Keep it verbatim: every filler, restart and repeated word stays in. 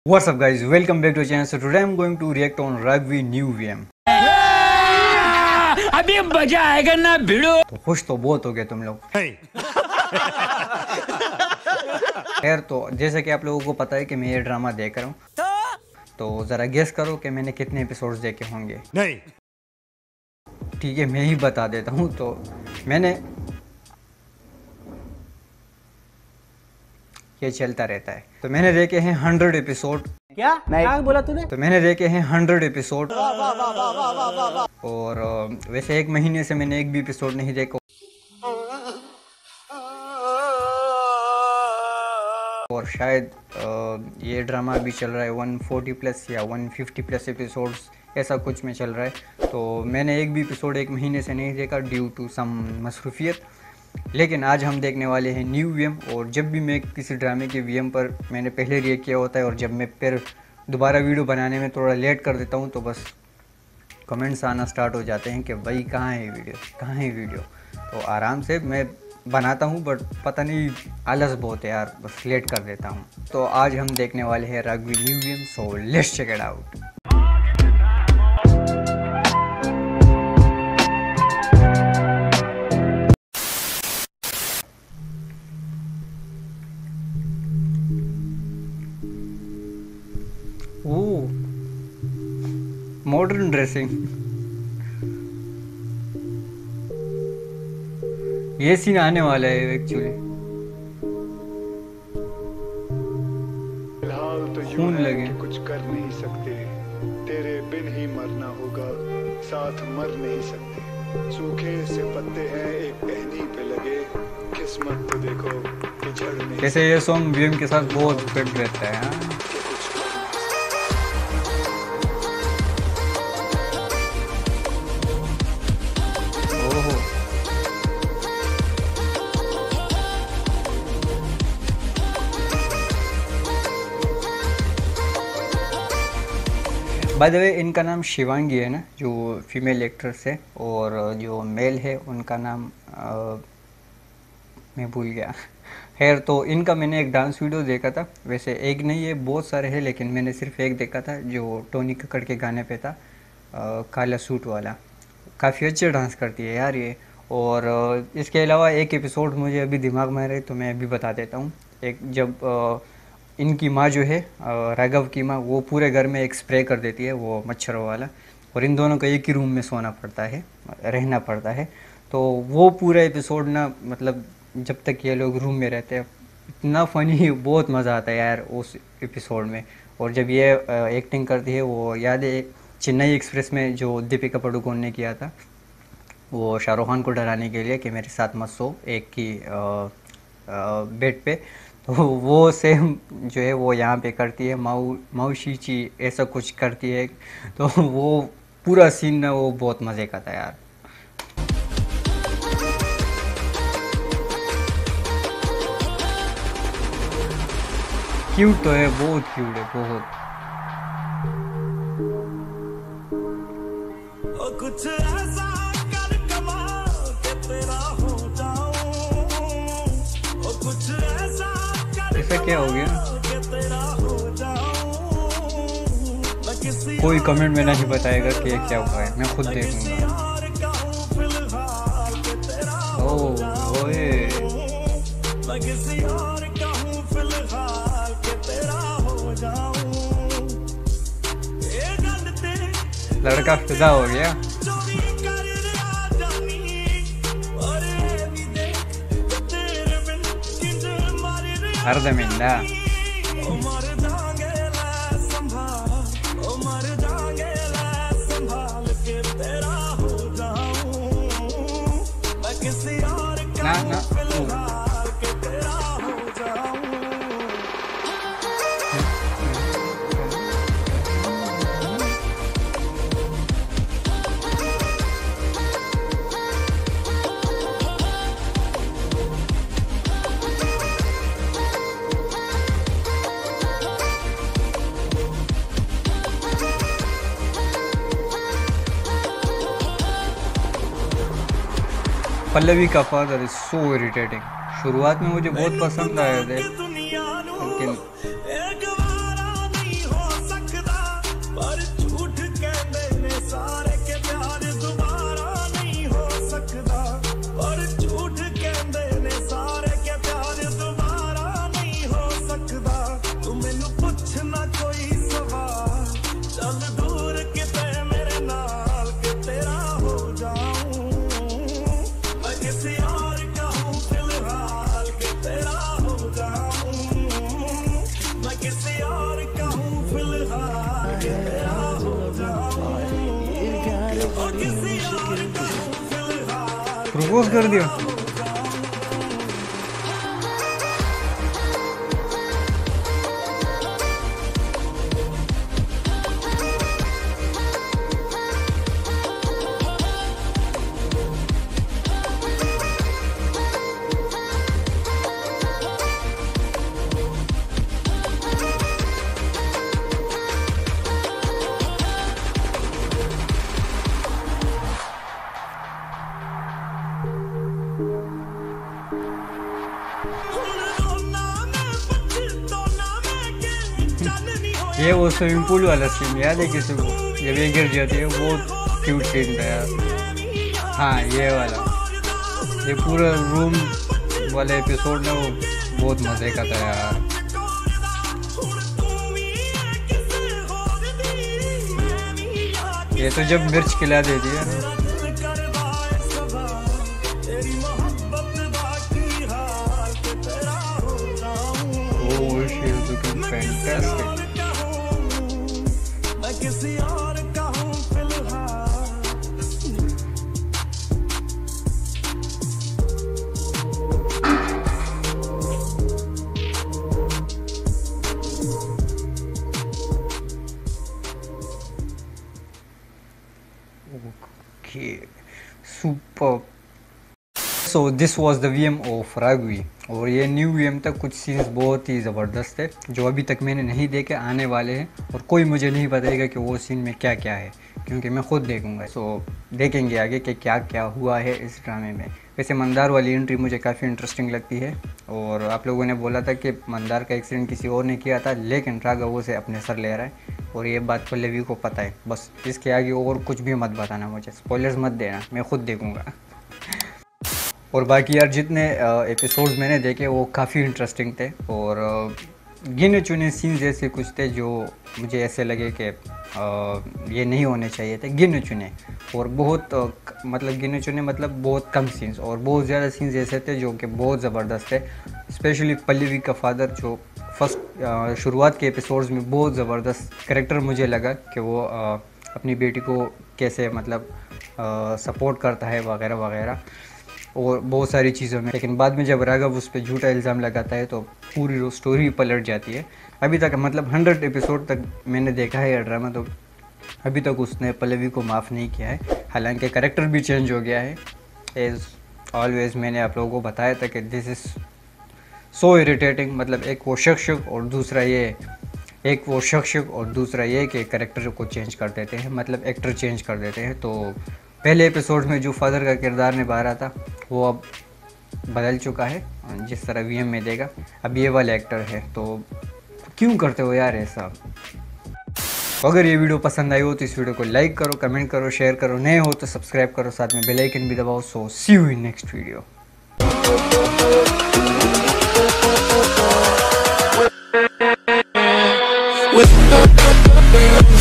What's up guys, welcome back to our channel. So today I'm going to react on Rugby new V M. अभी मजा आएगा ना भिड़ो। तो खुश तो बहुत हो गए तुम लोग। खैर तो जैसे कि आप लोगों को पता है कि मैं ये ड्रामा देख रहा हूँ, तो जरा गेस करो कि मैंने कितने एपिसोड्स देखे होंगे। नहीं ठीक है, मैं ही बता देता हूँ। तो मैंने ये चलता रहता है, तो मैंने देखे हैं हंड्रेड एपिसोड। क्या क्या बोला तूने? तो मैंने देखे हैं हंड्रेड एपिसोड और अ, वैसे एक महीने से मैंने एक भी एपिसोड नहीं देखा और शायद अ, ये ड्रामा अभी चल रहा है वन फोर्टी प्लस या वन फिफ्टी प्लस एपिसोड्स ऐसा कुछ में चल रहा है। तो मैंने एक भी एपिसोड एक महीने से नहीं देखा ड्यू टू सम मसरूफियत। लेकिन आज हम देखने वाले हैं न्यू वीएम। और जब भी मैं किसी ड्रामे के वीएम पर मैंने पहले रिएक्ट किया होता है और जब मैं फिर दोबारा वीडियो बनाने में थोड़ा लेट कर देता हूँ तो बस कमेंट्स आना स्टार्ट हो जाते हैं कि भाई कहाँ है वीडियो, कहाँ है वीडियो। तो आराम से मैं बनाता हूँ बट पता नहीं आलस बहुत है यार, बस लेट कर देता हूँ। तो आज हम देखने वाले हैं rugby new VM, so let's check it out. Oh, modern dressing. ये सीन आने वाला है एक्चुअली। फिलहाल तो यूं खून है लगे। कि कुछ कर नहीं सकते, तेरे बिन ही मरना होगा, साथ मर नहीं सकते। सूखे से पत्ते हैं एक टहनी पे लगे, किस्मत तो देखो कि झड़ नहीं। कैसे ये सॉन्ग वीएम के साथ बहुत फिट रहता है। हाँ, ओहो, बाय द वे इनका नाम शिवांगी है ना, जो फीमेल एक्ट्रेस है, और जो मेल है उनका नाम आ, मैं भूल गया। खैर तो इनका मैंने एक डांस वीडियो देखा था, वैसे एक नहीं है बहुत सारे हैं लेकिन मैंने सिर्फ एक देखा था जो टोनी कक्कड़ के गाने पे था, आ, काला सूट वाला। काफ़ी अच्छे डांस करती है यार ये। और आ, इसके अलावा एक एपिसोड मुझे अभी दिमाग में आ रहा है तो मैं अभी बता देता हूँ। एक जब आ, इनकी माँ जो है राघव की माँ, वो पूरे घर में एक स्प्रे कर देती है वो मच्छरों वाला, और इन दोनों को एक ही रूम में सोना पड़ता है, रहना पड़ता है। तो वो पूरा एपिसोड ना, मतलब जब तक ये लोग रूम में रहते हैं इतना फ़नी, बहुत मज़ा आता है यार उस एपिसोड में। और जब ये एक्टिंग करती है, वो याद है चेन्नई एक्सप्रेस में जो दीपिका पादुकोण ने किया था, वो शाहरुख खान को डराने के लिए कि मेरे साथ मत सो एक की बेड पे, तो वो सेम जो है वो यहाँ पे करती है, माऊ माऊशीची ऐसा कुछ करती है। तो वो पूरा सीन ना वो बहुत मज़े का था यार। क्यूट तो है, बहुत क्यूट है, बहुत। कुछ ऐसा कर कमाल के तेरा हो जाऊं, ओ कुछ ऐसा कर ऐसा क्या हो गया? के तेरा हो जाऊं, मैं किसी कोई कमेंट में नहीं बताएगा कि ये क्या हुआ है, मैं खुद देखूंगा। और कहूं फिलहाल के तेरा हो ओह ओए, मैं किसी और कहूं फिलहाल के तेरा हो जाऊं, ये गल ते लड़का फिदा हो गया। चोरी कर रहा जानी, और ये भी देख तेरे बिन किंज मर रहा हर दमिंदा। ओ मर जाएंगे ला संभाल, ओ मर जाएंगे ला संभाल के तेरा हो जाऊं, मैं किसी और ना का ना फिलहाल के तेरा हो जाऊं। पल्लवी का फादर इज सो इरिटेटिंग। शुरुआत में मुझे बहुत पसंद आए थे लेकिन प्रपोज कर दिया। ये वो स्विमिंग पूल वाला सीन याद है किसी को, जब ये गिर जाती है, वो क्यूट सीन था यार। हाँ ये वाला, ये पूरा रूम वाले एपिसोड ना वो बहुत मज़े का था यार। ये तो जब मिर्च खिला देती है। Oh she is looking fantastic. किसी और का हूँ फिलहाल। Okay, super. So this was the V M of Raghavi, और ये न्यू वी एम तक कुछ सीन्स बहुत ही ज़बरदस्त है जो अभी तक मैंने नहीं देखे, आने वाले हैं, और कोई मुझे नहीं बताएगा कि वो सीन में क्या क्या है, क्योंकि मैं खुद देखूंगा। सो so, देखेंगे आगे कि क्या क्या हुआ है इस ड्रामे में। वैसे मंदार वाली एंट्री मुझे काफ़ी इंटरेस्टिंग लगती है, और आप लोगों ने बोला था कि मंदार का एक्सीडेंट किसी और ने किया था, लेकिन राघव उसे अपने सर ले रहा है, और ये बात पल्लवी को पता है। बस इसके आगे और कुछ भी मत बताना मुझे, स्पॉयलर्स मत देना, मैं खुद देखूँगा। और बाकी यार जितने एपिसोड्स मैंने देखे वो काफ़ी इंटरेस्टिंग थे, और गिने चुने सीन्स ऐसे कुछ थे जो मुझे ऐसे लगे कि ये नहीं होने चाहिए थे, गिने चुने, और बहुत आ, मतलब गिने चुने मतलब बहुत कम सीन्स, और बहुत ज़्यादा सीन्स ऐसे थे जो कि बहुत ज़बरदस्त थे। स्पेशली पल्लवी का फादर जो फर्स्ट शुरुआत के एपिसोड्स में बहुत ज़बरदस्त कैरेक्टर मुझे लगा कि वो आ, अपनी बेटी को कैसे मतलब सपोर्ट करता है वगैरह वगैरह, और बहुत सारी चीज़ों में। लेकिन बाद में जब राघव उस पर झूठा इल्ज़ाम लगाता है तो पूरी स्टोरी पलट जाती है। अभी तक मतलब हंड्रेड एपिसोड तक मैंने देखा है ये ड्रामा, तो अभी तक उसने पल्लवी को माफ़ नहीं किया है। हालांकि कैरेक्टर भी चेंज हो गया है, एज़ ऑलवेज मैंने आप लोगों को बताया था कि दिस इज़ सो इरिटेटिंग। मतलब एक वो शख्स और दूसरा ये एक वो शख्स और दूसरा ये कि कैरेक्टर को चेंज कर देते हैं, मतलब एक्टर चेंज कर देते हैं। तो पहले एपिसोड में जो फादर का किरदार निभा रहा था वो अब बदल चुका है, जिस तरह वी एम में देगा अब ये वाला एक्टर है। तो क्यों करते हो यार ऐसा? अगर ये वीडियो पसंद आई हो तो इस वीडियो को लाइक करो, कमेंट करो, शेयर करो, नए हो तो सब्सक्राइब करो, साथ में बेल आइकन भी दबाओ। So see you in next video.